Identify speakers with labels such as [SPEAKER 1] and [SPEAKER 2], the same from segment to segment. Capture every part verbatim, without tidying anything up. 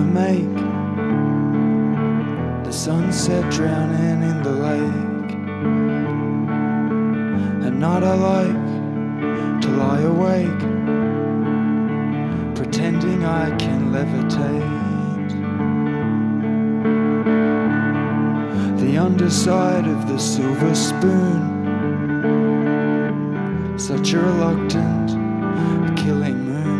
[SPEAKER 1] make the sunset drowning in the lake. At night I like to lie awake, pretending I can levitate. The underside of the silver spoon, such a reluctant killing moon,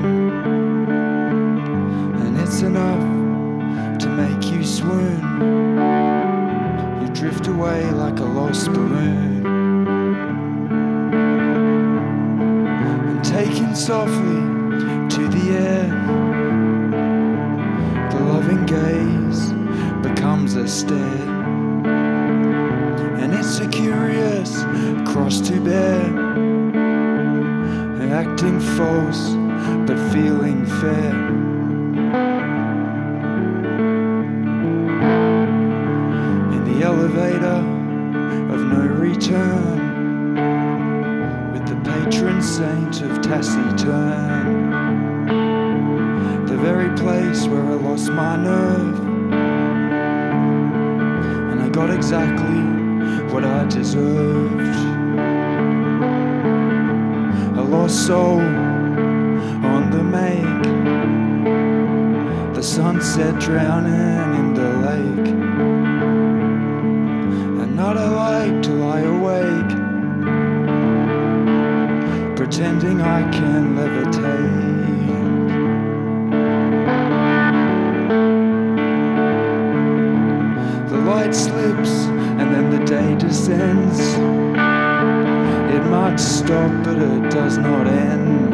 [SPEAKER 1] and it's enough to make you swoon. You drift away like a lost balloon, and taken softly to the air, the loving gaze becomes a stare, and it's a curious cross to bear, acting false but feeling fair. In the elevator of no return, with the patron saint of taciturn, the very place where I lost my nerve, and I got exactly what I deserved. A lost soul on the make, the sunset drowning in the lake. At night I like to lie awake, pretending I can levitate. The light slips and then the day descends. It might stop, but it does not end.